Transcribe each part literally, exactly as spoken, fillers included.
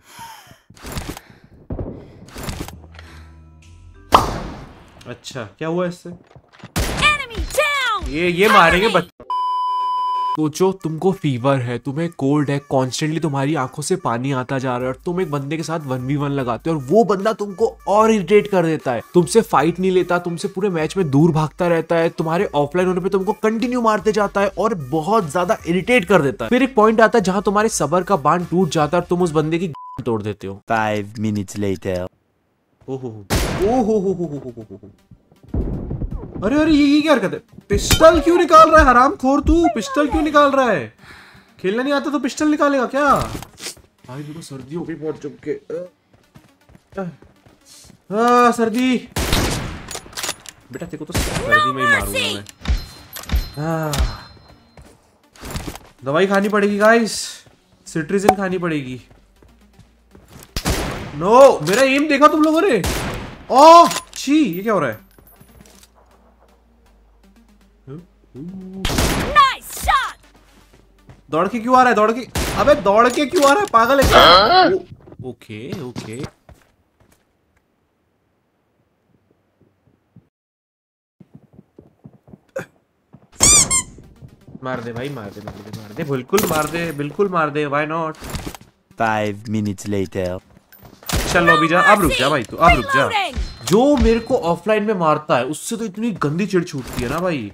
अच्छा क्या हुआ इससे? ये ये मारेंगे बच्चे। सोचो तुमको फीवर है, तुम्हें कोल्ड है, कॉन्स्टेंटली तुम्हारी आंखों से पानी आता जा रहा है और तुम एक बंदे के साथ वन वी वन लगाते हो और वो बंदा तुमको और इरिटेट कर देता है, तुमसे फाइट नहीं लेता, तुमसे पूरे मैच में दूर भागता रहता है, तुम्हारे ऑफलाइन होने पे तुमको कंटिन्यू मारते जाता है और बहुत ज्यादा इरिटेट कर देता है। फिर एक पॉइंट आता है जहां तुम्हारे सबर का बांध टूट जाता है और तुम उस बंदे की तोड़ देते हो। Five minutes later. ओहो ओहो ओहो, अरे अरे ये ये क्या हरकत है? पिस्टल क्यों निकाल रहा है हरामखोर तू? पिस्टल क्यों निकाल रहा है? खेलना नहीं आता तो पिस्टल निकालेगा क्या? भाई देखो सर्दी हो गई बहुत जम के। आ, सर्दी बेटा देखो तो सर्दी में ही मारूंगा मैं। आ, दवाई खानी पड़ेगी गाइस, सिट्रिजिन खानी पड़ेगी। नो मेरा एम देखा तुम लोगों ने? ओह छी ये क्या हो रहा है? Nice shot! दौड़ के क्यों आ रहा है? दौड़ के अबे दौड़ के क्यों आ रहा है? पागल है क्या? ओके ओके मार दे भाई, मार दे मार दे मार दे बिल्कुल मार दे, बिल्कुल मार दे, why not. Five minutes later. चलो अभी जा, अब रुक जा भाई, तू अब रुक जा। जो मेरे को ऑफलाइन में मारता है उससे तो इतनी गंदी चिढ़ छूटती है ना भाई।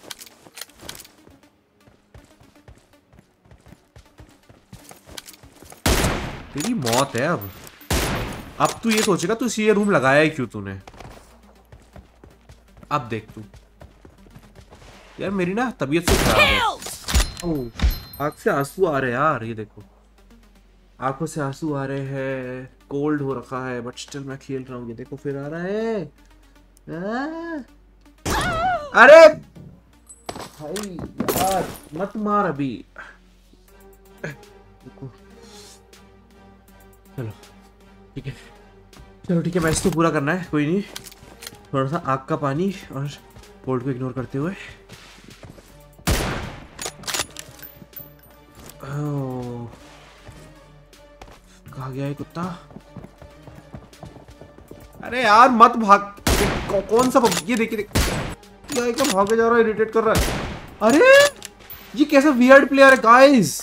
तेरी मौत है अब। अब तू ये सोचेगा तू ये रूम लगाया है क्यों तूने? अब देख तू यार, मेरी ना तबीयत से खराब है। आंख से आंसू आ रहे हैं यार, ये देखो आंखों से आंसू आ रहे हैं, कोल्ड हो रखा है बट स्टिल मैं खेल रहा हूँ। ये देखो फिर आ रहा है। आ? अरे भाई यार मत मार अभी। चलो ठीक है, चलो ठीक है, मैच तो पूरा करना है, कोई नहीं। थोड़ा सा आग का पानी और कोल्ड को इग्नोर करते हुए। कहाँ गया है कुत्ता? अरे यार मत भाग। कौ, कौन सा पब... ये देखिए देख, ये क्या भागे जा रहा है, इरिटेट कर रहा है। अरे ये कैसा वियर्ड प्लेयर है गाइस।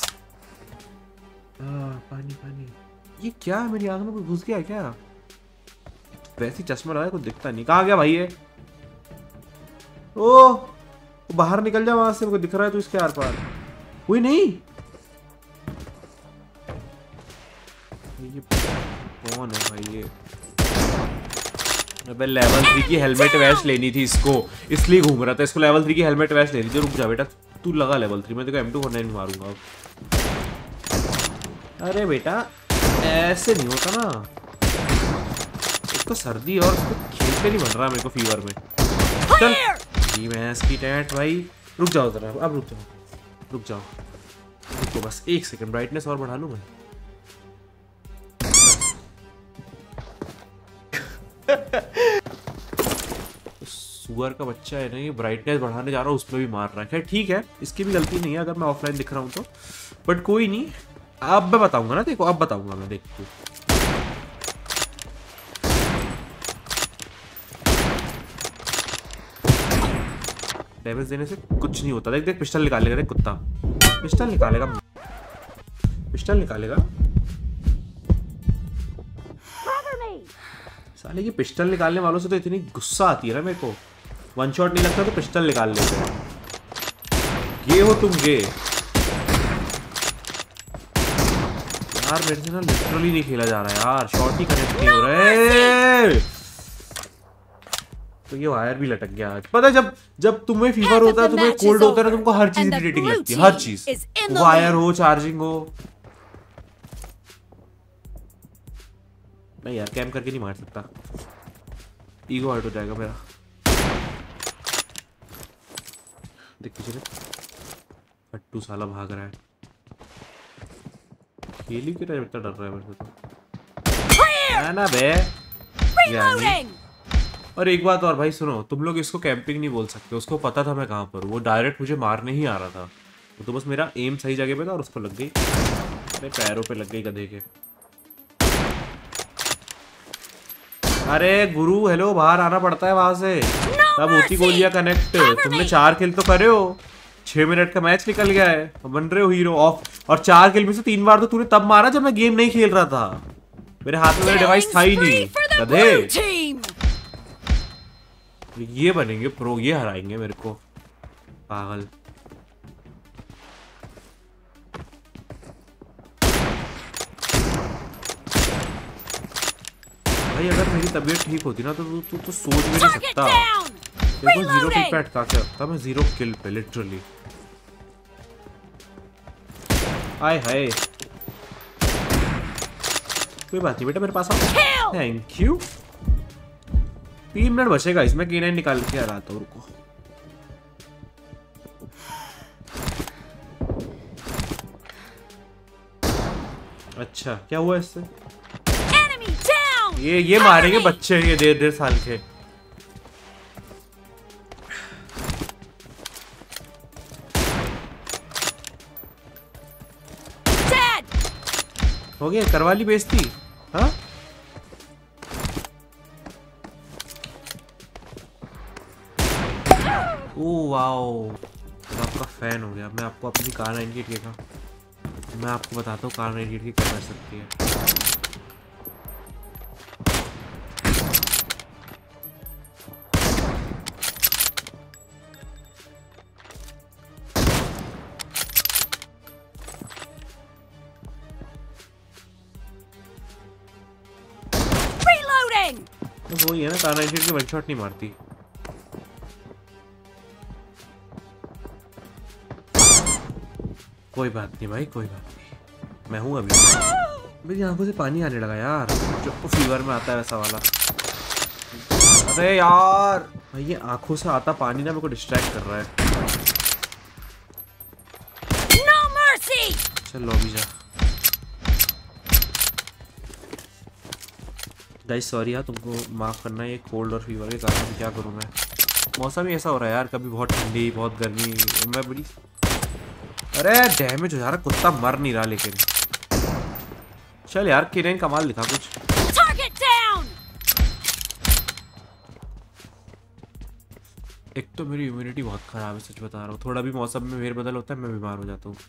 पानी पानी, ये क्या है? मेरी आंखों में कोई घुस गया है क्या? वैसे चश्मा लगाया कुछ दिखता नहीं। कहाँ गया भाई ये? ओ बाहर निकल जा वहां से, मेरे को दिख रहा है तू इसके आर पार। कोई नहीं। ये कौन है भाई ये? अबे लेवल थ्री की हेलमेट वैश लेनी थी इसको, इसलिए घूम रहा था। इसको लेवल थ्री की हेलमेट वैश लेनी थी। रुक जा बेटा, तू लगा लेवल थ्री, मैं देखो एम टू फोर नाइन मारूंगा। अरे बेटा ऐसे नहीं होता ना, इसको सर्दी और इसको खेलते नहीं बन रहा मेरे को फीवर में। चल ये मैं इसकी टैट भाई। रुक जाओ जरा, अब रुक जाओ रुक जाओ रुको बस एक सेकंड, ब्राइटनेस और बढ़ा लूं मैं। सुअर का बच्चा है ना ये, ब्राइटनेस बढ़ाने जा रहा हूँ उसमें भी मार रहा है। खैर ठीक है, इसकी भी गलती नहीं है अगर मैं ऑफलाइन दिख रहा हूँ तो, बट कोई नहीं। अब मैं बताऊंगा ना, देखो अब बताऊंगा मैं, देख तू। डैमेज देने से कुछ नहीं होता। देख देख पिस्टल निकालेगा, देख कुत्ता पिस्टल निकालेगा, पिस्टल निकालेगा। साले की पिस्टल निकालने वालों से तो इतनी गुस्सा आती है ना मेरे को। वन शॉट नहीं लगता तो पिस्टल निकाल लेते हैं। ये हो तुम गे यार, मेरे से ना लिटरली नहीं खेला जा रहा है यार, शॉट ही कनेक्ट नहीं हो रहे। तो ये वायर भी लटक गया आज। पता है जब जब तुम्हें फीवर होता है, तुम्हें कोल्ड होता है ना, तुमको हर चीज इरिटेटिंग लगती है, हर चीज, वायर हो, चार्जिंग हो। नहीं यार कैम करके नहीं मार सकता, ईगो हर्ट हो जाएगा मेरा। देख पीछे फट्टू साला भाग रहा है। खेली क्यों रहा, इतना डर रहा है मेरे से तो। है ना बे यानी। और एक बात और भाई सुनो, तुम लोग इसको कैंपिंग नहीं बोल सकते, उसको पता था मैं कहाँ पर हूँ, वो डायरेक्ट मुझे मारने ही आ रहा था। वो तो बस मेरा एम सही जगह पे था और उसको लग गई, मेरे पैरों पे लग गई गधे के। अरे गुरु हेलो, बाहर आना पड़ता है वहां से, तब होती गोलियां कनेक्ट। तुमने चार किल तो करे हो, छह मिनट का मैच निकल गया है, बन रहे हो हीरो ऑफ। और चार किल में से तीन बार तो तूने तब मारा जब मैं गेम नहीं खेल रहा था, मेरे हाथ में मेरा डिवाइस था ही नहीं। गधे, ये बनेंगे प्रो, ये हराएंगे मेरे को, पागल। भाई अगर मेरी तबीयत ठीक होती ना तो तू तू तो सोच भी नहीं सकता। देखो जीरो किल पे अटका के रखता मैं, जीरो किल पे लिटरली। हाय हाय, कोई बात नहीं बेटा, मेरे पास आओ। Thank you. तीन मिनट बचेगा इसमें, के नाइन निकाल के आ रहा था। रुको, अच्छा क्या हुआ इससे? ये ये मारेंगे बच्चे, ये डेढ़ डेढ़ साल के। हो गया, करवा ली बेइज्जती। हाँ ओह वाओ, मैं आपका फैन हो गया। मैं आपको अपनी कार नाइनटी एट का मैं आपको बताता हूँ कार नाइनटी एट की क्या कर सकती है। तो वही है ना, कार नाइनटी एट की वन शॉट नहीं मारती। कोई बात नहीं भाई, कोई बात नहीं, मैं हूं अभी। मेरी आंखों से पानी आने लगा यार, जो तो फीवर में आता है वैसा वाला। अरे यार भाई, ये आंखों से आता पानी ना मेरे को डिस्ट्रैक्ट कर रहा है। no mercy! चल लॉबी जा। गाइस सॉरी यार, तुमको माफ करना, ये कोल्ड और फीवर के कारण क्या करूं मैं। मौसम ही ऐसा हो रहा है यार, कभी बहुत ठंडी बहुत गर्मी। मैं बड़ी, अरे डैमेज हो जा रहा, कुत्ता मर नहीं रहा। लेकिन चल यार, किरण कमाल दिखा कुछ। एक तो मेरी इम्यूनिटी बहुत खराब है, सच बता रहा हूँ। थोड़ा भी मौसम में फेर बदल होता है मैं बीमार हो जाता हूँ।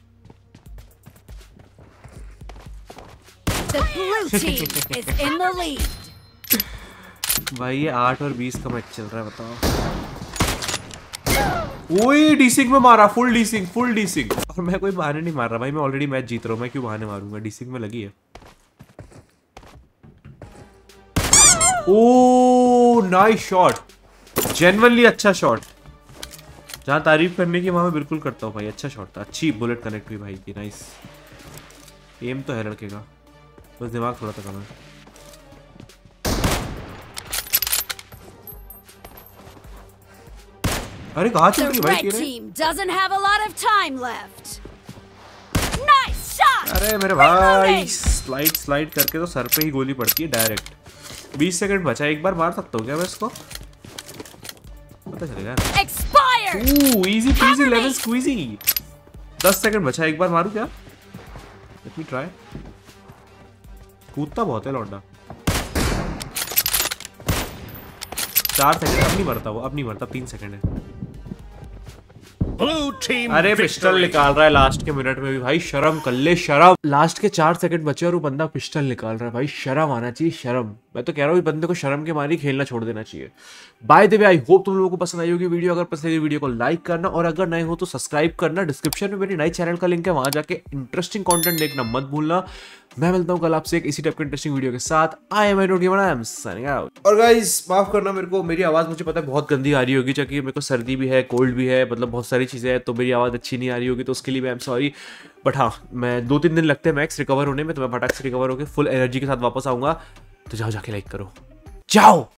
भाई ये आठ और बीस का मैच चल रहा है, बताओ। ओए डीसिंग में मारा, फुल डीसिंग, फुल डीसिंग। और मैं कोई बहाने नहीं मार रहा भाई, मैं ऑलरेडी मैच जीत रहा हूँ, मैं क्यों बहाने मारूंगा। डीसिंग में लगी है। ओह नाइस शॉट, जेन्युइनली अच्छा शॉट। जहाँ तारीफ करने की वहां मैं बिल्कुल करता हूँ भाई, अच्छा शॉट था। अच्छी बुलेट कनेक्ट हुई भाई की, नाइस। एम तो है लड़के का, बस दिमाग थोड़ा सा कम है। अरे कहाँ चल रही भाई किरण? अरे मेरे भाई, स्लाइड स्लाइड करके तो सर पे ही गोली पड़ती है डायरेक्ट। बीस सेकंड बचा, एक बार मार सकता हूँ क्या मैं इसको? पता चलेगा। Oh easy peasy lemon squeezy. दस सेकंड बचा, एक बार मारूं क्या? Let me try. कूदता बहुत है लौंडा। चार सेकंड, अब नहीं मरता वो, अब नहीं मरता। तीन सेकंड है। अरे पिस्टल निकाल रहा है लास्ट के मिनट में भी भाई, शर्म कर ले, शर्म। लास्ट के चार सेकंड बचे और वो बंदा पिस्टल निकाल रहा है भाई, शर्म आना चाहिए, शर्म। मैं तो कह रहा हूँ बंदे को शर्म के मारे खेलना छोड़ देना चाहिए। By the way I hope तुम लोगों को पसंद आई होगी वीडियो। अगर पसंद आई वीडियो को लाइक करना, और अगर नए हो तो सब्सक्राइब करना। डिस्क्रिप्शन में मेरी नई चैनल का लिंक है, वहां जाके इंटरेस्टिंग कंटेंट देखना मत भूलना। मैं मिलता हूँ कल आपसे एक इसी टाइप के इंटरेस्टिंग वीडियो के साथ। I am I don't give a I am signing out. और गाइस माफ करना मेरे को, मेरी आवाज मुझे पता है बहुत गंदी आ रही होगी, क्योंकि मेरे को सर्दी भी है, कोल्ड भी है, मतलब बहुत सारी चीजें हैं, तो मेरी आवाज अच्छी नहीं आ रही होगी, तो उसके लिए मैं आई एम सॉरी। बट हाँ, मैं दो तीन दिन लगते हैं मैक्स रिकवर होने में, तो मैं फटाक से रिकवर होकर फुल एनर्जी के साथ वापस आऊंगा। तो जाओ जाके लाइक करो, जाओ।